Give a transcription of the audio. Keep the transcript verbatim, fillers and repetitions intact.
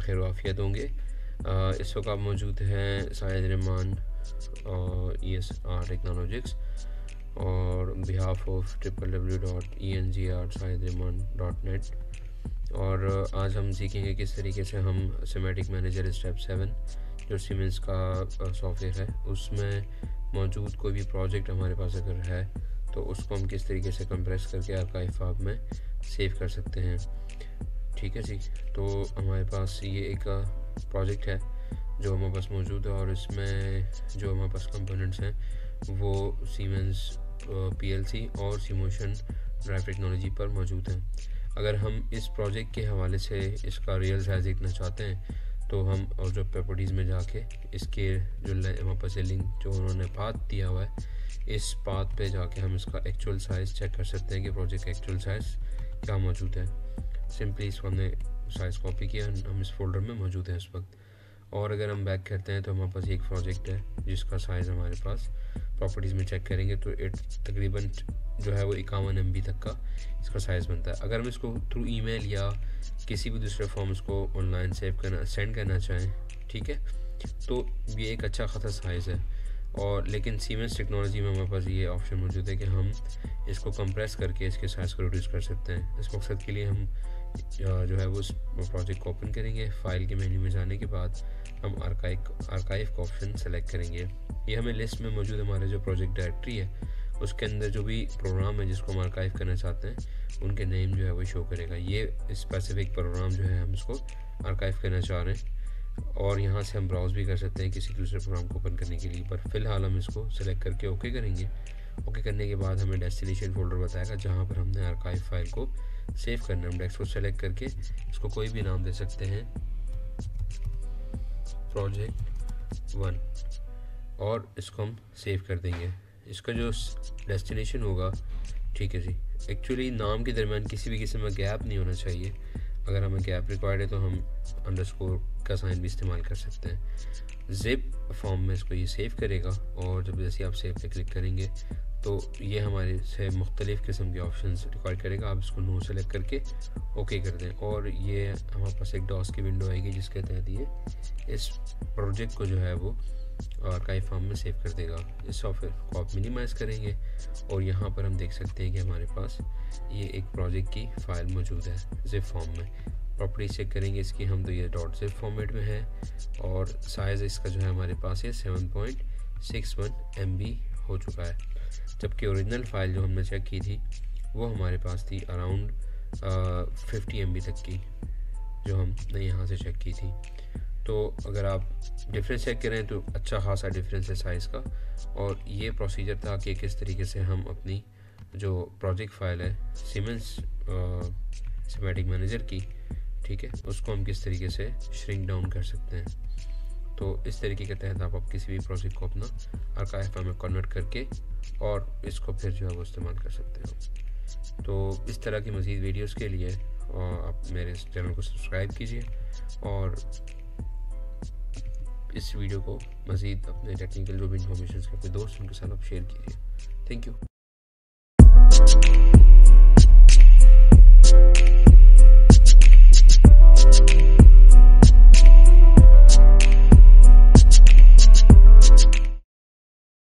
खैर आफियत होंगे। इस वक्त आप मौजूद हैं Shahid Rahman E S R technologics और behalf of triple W dot E N G R Shahid Rahman dot net. और आज हम सीखेंगे किस तरीके से हम सिमेटिक मैनेजर स्टेप सेवन जो सीमेंस का सॉफ्टवेयर है उसमें मौजूद कोई भी प्रोजेक्ट हमारे पास अगर है तो उसको हम किस तरीके से कंप्रेस करके आर्काइव फाइल में सेव कर सकते हैं। ठीक है जी, तो हमारे पास ये एक प्रोजेक्ट है जो हमारे पास मौजूद है और इसमें जो हमारे पास कंपोनेंट्स हैं वो सीमेंस पी एल सी और सिमोशन ड्राइव टेक्नोलॉजी पर मौजूद हैं। अगर हम इस प्रोजेक्ट के हवाले से इसका रियल साइज देखना चाहते हैं तो हम और जो प्रॉपर्टीज़ में जाके इसके जो हमारे पास लिंक जो उन्होंने पाथ दिया हुआ है इस पाथ पे जाके हम इसका एक्चुअल साइज़ चेक कर सकते हैं कि प्रोजेक्ट का एक्चुअल साइज़ क्या मौजूद है। सिंपली इसको हमने साइज़ कॉपी किया, हम इस फोल्डर में मौजूद हैं इस वक्त। और अगर हम बैक करते हैं तो हमारे पास एक प्रोजेक्ट है जिसका साइज़ हमारे पास प्रॉपर्टीज़ में चेक करेंगे तो एट तकरीबन जो है वो इक्यावन एम बी तक का इसका साइज़ बनता है। अगर हम इसको थ्रू ईमेल या किसी भी दूसरे फॉर्म इसको ऑनलाइन सेव करना सेंड करना चाहें, ठीक है, तो ये एक अच्छा खासा साइज़ है। और लेकिन सीमेंस टेक्नोलॉजी में हमारे पास ये ऑप्शन मौजूद है कि हम इसको कंप्रेस करके इसके साइज़ को रिड्यूस कर सकते हैं। इस मकसद के लिए हम जो है वो उस प्रोजेक्ट को ओपन करेंगे। फाइल के मेन्यू में जाने के बाद हम आर्काइव आर्काइव का ऑप्शन सेलेक्ट करेंगे। ये हमें लिस्ट में मौजूद हमारे जो प्रोजेक्ट डायरेक्टरी है उसके अंदर जो भी प्रोग्राम है जिसको हम आर्काइव करना चाहते हैं उनके नेम जो है वो शो करेगा। ये स्पेसिफिक प्रोग्राम जो है हम इसको आर्काइव करना चाह रहे हैं और यहाँ से हम ब्राउज़ भी कर सकते हैं किसी दूसरे प्रोग्राम को ओपन करने के लिए, पर फिलहाल हम इसको सेलेक्ट करके ओके करेंगे। ओके करने के बाद हमें डेस्टिनेशन फोल्डर बताएगा जहाँ पर हमने आर्काइव फाइल को सेव करना है। हम डेस्क को सेलेक्ट करके इसको कोई भी नाम दे सकते हैं, प्रोजेक्ट वन, और इसको हम सेव कर देंगे। इसका जो डेस्टिनेशन होगा, ठीक है जी, एक्चुअली नाम के दरमियान किसी भी किस्म का गैप नहीं होना चाहिए। अगर हमें गैप रिक्वायर्ड है तो हम अंडरस्कोर का साइन भी इस्तेमाल कर सकते हैं। जिप फॉर्म में इसको ये सेव करेगा और जब जैसे आप सेव पे क्लिक करेंगे तो ये हमारे से मुख्तलिफ़ किस्म के ऑप्शंस रिकॉर्ड करेगा। आप इसको नो सेलेक्ट करके ओके कर दें और ये हमारे पास एक डॉस की विंडो आएगी जिसके तहत ये इस प्रोजेक्ट को जो है वो आर्काइव फॉर्म में सेव कर देगा। इस सॉफ्टवेयर को आप मिनिमाइज़ करेंगे और यहाँ पर हम देख सकते हैं कि हमारे पास ये एक प्रोजेक्ट की फ़ाइल मौजूद है जिप फॉर्म में। प्रॉपर्टी चेक करेंगे इसकी हम तो ये डॉट जिप फॉर्मेट में है और साइज़ इसका जो है हमारे पास ये seven point six one M B हो चुका है, जबकि ओरिजिनल फ़ाइल जो हमने चेक की थी वो हमारे पास थी अराउंड फिफ्टी एम बी तक की जो हमने यहाँ से चेक की थी। तो अगर आप डिफरेंस चेक करें तो अच्छा खासा डिफरेंस है साइज़ का। और ये प्रोसीजर था कि किस तरीके से हम अपनी जो प्रोजेक्ट फ़ाइल है सीमेंस सिमेटिक मैनेजर की, ठीक है, उसको हम किस तरीके से श्रिंक डाउन कर सकते हैं। तो इस तरीके के तहत आप, आप किसी भी प्रोजेक्ट को अपना आर्काइव फाइल में कन्वर्ट करके और इसको फिर जो है वो इस्तेमाल कर सकते हो। तो इस तरह की मज़ीद वीडियोस के लिए आप मेरे इस चैनल को सब्सक्राइब कीजिए और इस वीडियो को मज़ीद अपने टेक्निकल जो भी इंफॉर्मेशन के अपने दोस्त उनके साथ आप शेयर कीजिए। Thank you.